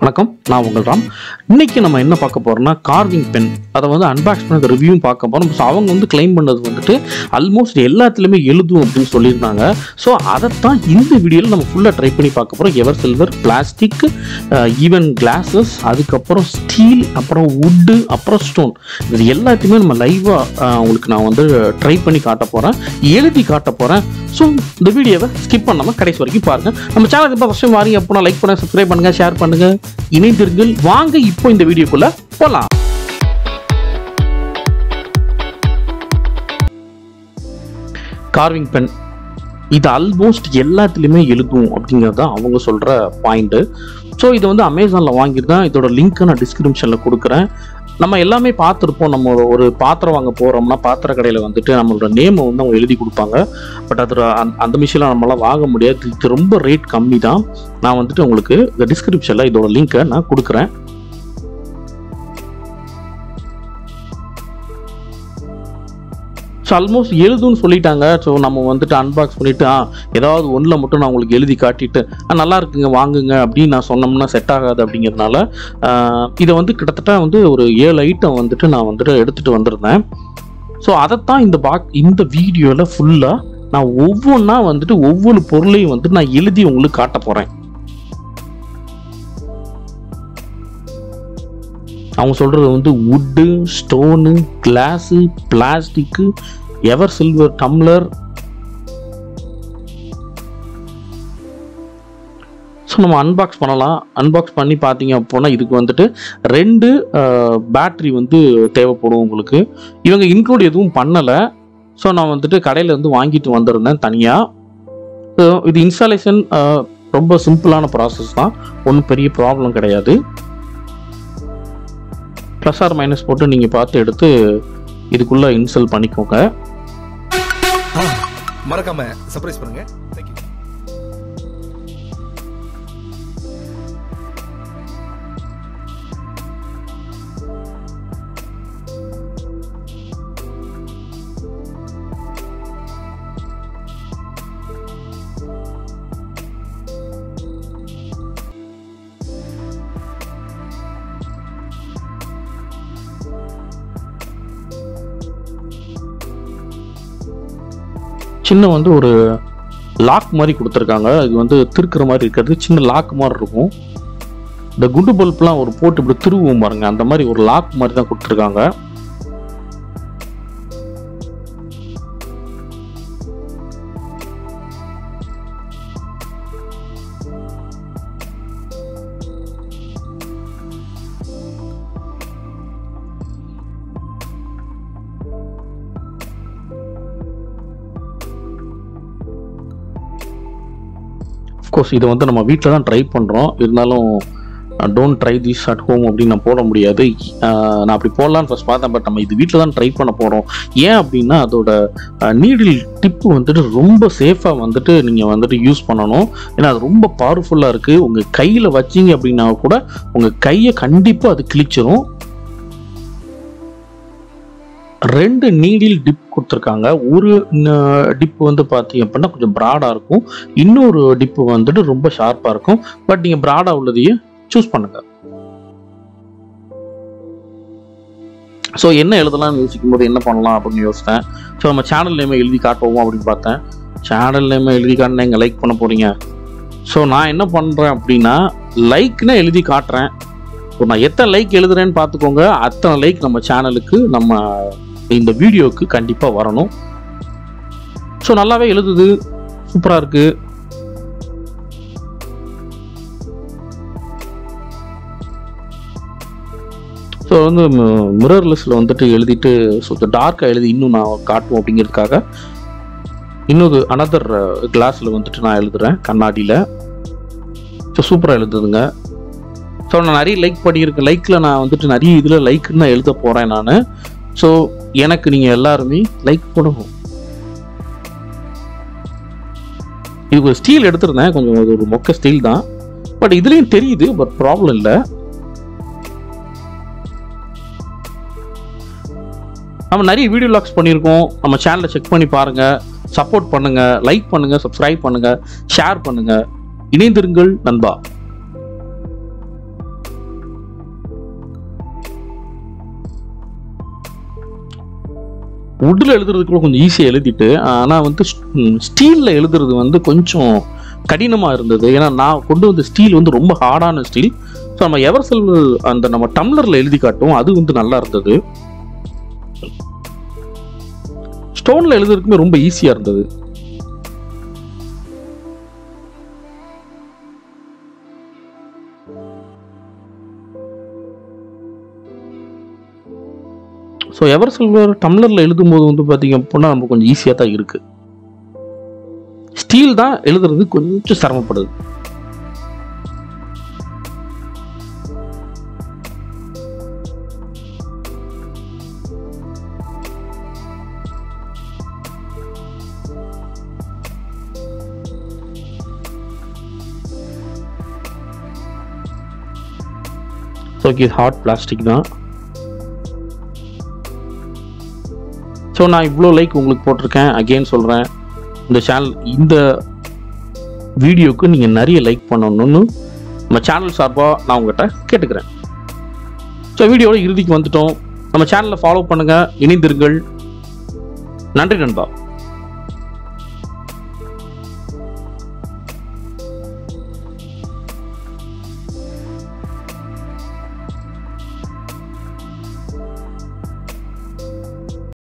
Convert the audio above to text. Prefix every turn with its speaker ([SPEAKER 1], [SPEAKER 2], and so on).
[SPEAKER 1] வணக்கம், நான் உங்கள் ராம். இன்னைக்கு நம்ம என்ன பார்க்க போறோம்னா கார்விங் பென். அதை வந்து அன்பாக்ஸ் பண்ண ரிவ்யூ பார்க்க போறோம். ஸோ அவங்க வந்து கிளைம் பண்ணது வந்துட்டு ஆல்மோஸ்ட் எல்லாத்துலேயுமே எழுதும் அப்படின்னு சொல்லியிருந்தாங்க. ஸோ அதைத்தான் இந்த வீடியோவில் நம்ம ஃபுல்லாக ட்ரை பண்ணி பார்க்க போகிறோம். Ever silver, plastic, even glasses, அதுக்கப்புறம் ஸ்டீல், அப்புறம் வுட்டு, அப்புறம் ஸ்டோன், இது எல்லாத்தையுமே நம்ம லைவாக உங்களுக்கு நான் வந்து ட்ரை பண்ணி காட்ட போகிறேன், எழுதி காட்ட போகிறேன். ஸோ இந்த வீடியோவை ஸ்கிப் பண்ணாமல் கடைசி வரைக்கும் பாருங்கள். நம்ம சேனலுக்கு இப்போ ஃபஸ்ட் டைம் வாரீங்க அப்படின்னா லைக் பண்ணுங்கள், சப்ஸ்கிரைப் பண்ணுங்கள், ஷேர் பண்ணுங்கள், இணைந்திருங்கள். வாங்க இப்போ இந்த வீடியோக்குள்ள போலாம். கார்விங் பென் இது ஆல்மோஸ்ட் எல்லாத்துலேயுமே எழுதும் அப்படிங்கிறது தான் அவங்க சொல்கிற பாயிண்ட்டு. ஸோ இதை வந்து அமேசானில் வாங்கியிருந்தேன். இதோட லிங்க்கை நான் டிஸ்கிரிப்ஷனில் கொடுக்குறேன். நம்ம எல்லாமே பார்த்துருப்போம். நம்ம ஒரு பாத்திரம் வாங்க போகிறோம்னா பாத்திர கடையில் வந்துட்டு நம்மளோட நேமை வந்து அவங்க எழுதி கொடுப்பாங்க. பட் அது அந்த மிஷினில் நம்மளால் வாங்க முடியாது. இது ரொம்ப ரேட் கம்மி தான். நான் வந்துட்டு உங்களுக்கு இந்த டிஸ்கிரிப்ஷனில் இதோட லிங்க்கை நான் கொடுக்குறேன். ஸோ ஆல்மோஸ்ட் எழுதுன்னு சொல்லிட்டாங்க. ஸோ நம்ம வந்துட்டு அன்பாக்ஸ் பண்ணிவிட்டு ஏதாவது ஒன்றில் மட்டும் நான் உங்களுக்கு எழுதி காட்டிட்டு நல்லா இருக்குங்க வாங்குங்க அப்படின்னு நான் சொன்னோம்னா செட் ஆகாது. அப்படிங்கிறதுனால இதை வந்து கிட்டத்தட்ட வந்து ஒரு 7 ஐட்டம் வந்துட்டு நான் வந்துட்டு எடுத்துகிட்டு வந்திருந்தேன். ஸோ அதைத்தான் இந்த வீடியோவில் ஃபுல்லாக நான் ஒவ்வொன்றா வந்துட்டு ஒவ்வொரு பொருளையும் வந்துட்டு நான் எழுதி உங்களுக்கு காட்ட போகிறேன். அவங்க சொல்கிறது வந்து wood, stone, glass, plastic, ever silver tumbler. So நம்ம அன்பாக்ஸ் பண்ணலாம். அன்பாக்ஸ் பண்ணி பார்த்தீங்க அப்படின்னா இதுக்கு வந்துட்டு 2 பேட்ரி வந்து தேவைப்படும் உங்களுக்கு. இவங்க இன்க்ளூட் எதுவும் பண்ணலை. ஸோ நான் வந்துட்டு கடையில் வந்து வாங்கிட்டு வந்திருந்தேன் தனியாக. ஸோ இது இன்ஸ்டாலேஷன் ரொம்ப சிம்பிளான ப்ராசஸ் தான், ஒன்றும் பெரிய ப்ராப்ளம் கிடையாது. ப்ளஸ் ஆர் மைனஸ் போட்டு நீங்கள் பார்த்து எடுத்து இதுக்குள்ளே இன்ஸ்டால் பண்ணிக்கோங்க.
[SPEAKER 2] மறக்காம சர்ப்ரைஸ் பண்ணுங்க. தேங்க்யூ.
[SPEAKER 1] சின்ன வந்து ஒரு லாக் மாதிரி கொடுத்துருக்காங்க. இது வந்து திருக்கிற மாதிரி இருக்கிறது, சின்ன லாக் மாதிரி இருக்கும். இந்த குண்டு பல்ப்லாம் ஒரு போட்டு இப்படி திருவுவோம் பாருங்க, அந்த மாதிரி ஒரு லாக் மாதிரி தான் கொடுத்துருக்காங்க. அஃப்கோர்ஸ் இதை வந்து நம்ம வீட்டில் தான் ட்ரை பண்ணுறோம். இருந்தாலும் don't try this at home அப்படின்னு நான் போட முடியாது. நான் அப்படி போடலான்னு ஃபர்ஸ்ட் பார்த்தேன். பட் நம்ம இது வீட்டில் தான் ட்ரை பண்ண போகிறோம். ஏன் அப்படின்னா அதோட நீடில் டிப்பு வந்துட்டு ரொம்ப சேஃபாக வந்துட்டு நீங்கள் வந்துட்டு யூஸ் பண்ணணும். ஏன்னா அது ரொம்ப பவர்ஃபுல்லாக இருக்குது. உங்கள் கையில் வச்சிங்க அப்படின்னா கூட உங்கள் கையை கண்டிப்பாக அது கிழிச்சிரும். 2 நீடில் டிப் கொடுத்துருக்காங்க. ஒரு டிப்பு வந்து பார்த்தீங்க அப்படின்னா கொஞ்சம் ப்ராடாக இருக்கும், இன்னொரு டிப்பு வந்துட்டு ரொம்ப ஷார்ப்பாக இருக்கும். பட் நீங்கள் ப்ராடாக உள்ளதையே சூஸ் பண்ணுங்க. ஸோ என்ன எழுதலாம்னு யோசிக்கும் போது என்ன பண்ணலாம் அப்படின்னு யோசித்தேன். ஸோ நம்ம சேனல் நேமை எழுதி காட்டுவோம் அப்படின்னு பார்த்தேன். சேனல் நேமை எழுதி காட்டினா எங்கே லைக் பண்ண போகிறீங்க? ஸோ நான் என்ன பண்ணுறேன் அப்படின்னா லைக்னா எழுதி காட்டுறேன். ஸோ நான் எத்தனை லைக் எழுதுறேன்னு பார்த்துக்கோங்க. அத்தனை லைக் நம்ம சேனலுக்கு, நம்ம இந்த வீடியோவுக்கு கண்டிப்பாக வரணும். ஸோ நல்லாவே எழுதுது, சூப்பராக இருக்குது. ஸோ வந்து மிரர்லெஸ்ஸில் வந்துட்டு எழுதிட்டு ஸோ டார்க்காக எழுதி இன்னும் நான் காட்டுவோம் அப்படிங்கிறதுக்காக இன்னொரு அனதர் கிளாஸில் வந்துட்டு நான் எழுதுகிறேன், கண்ணாடியில். ஸோ சூப்பராக எழுதுதுங்க. ஸோ நான் நிறைய லைக் பண்ணியிருக்கேன். லைக்கில் நான் வந்துட்டு நிறைய இதில் லைக்குன்னு நான் எழுத போகிறேன் நான். ஸோ எனக்கு நீங்கள் எல்லாருமே லைக் போடணும். இதுக்கு ஒரு ஸ்டீல் எடுத்திருந்தேன், கொஞ்சம் ஒரு மொக்க ஸ்டீல் தான். பட் இதுலேயும் தெரியுது, பட் ப்ராப்ளம் இல்லை. நம்ம நிறைய வீடியோ லாக்ஸ் பண்ணியிருக்கோம். நம்ம சேனலை செக் பண்ணி பாருங்கள், சப்போர்ட் பண்ணுங்கள், லைக் பண்ணுங்கள், சப்ஸ்கிரைப் பண்ணுங்கள், ஷேர் பண்ணுங்கள். இணைந்திருங்கள் நண்பா. வுட்டில் எழுதுறது கூட கொஞ்சம் ஈஸியாக எழுதிட்டு, ஆனால் வந்து ஸ்டீலில் எழுதுறது வந்து கொஞ்சம் கடினமாக இருந்தது. ஏன்னா நான் கொண்டு வந்த ஸ்டீல் வந்து ரொம்ப ஹார்டான ஸ்டீல். ஸோ நம்ம எவர்சில்வர் அந்த நம்ம டம்ளரில் எழுதி காட்டும், அது வந்து நல்லா இருந்தது. ஸ்டோனில் எழுதுறதுக்குமே ரொம்ப ஈஸியாக இருந்தது. ஸோ எவர்சில்வர் டம்ளரில் எழுதும்போது வந்து பார்த்தீங்க அப்படின்னா நமக்கு கொஞ்சம் ஈஸியாக தான் இருக்குது. ஸ்டீல் தான் எழுதுறது கொஞ்சம் சிரமப்படுது. ஸோ இது ஹார்ட் பிளாஸ்டிக் தான். ஸோ நான் இவ்வளோ லைக் உங்களுக்கு போட்டிருக்கேன். அகெயின் சொல்கிறேன், இந்த சேனல் இந்த வீடியோவுக்கு நீங்கள் நிறைய லைக் பண்ணணும்னு நம்ம சேனல் சார்பாக நான் உங்கள்கிட்ட கேட்டுக்கிறேன். ஸோ வீடியோட இறுதிக்கு வந்துட்டோம். நம்ம சேனலை ஃபாலோ பண்ணுங்கள், இணைந்திருங்கள். நன்றி நண்பா.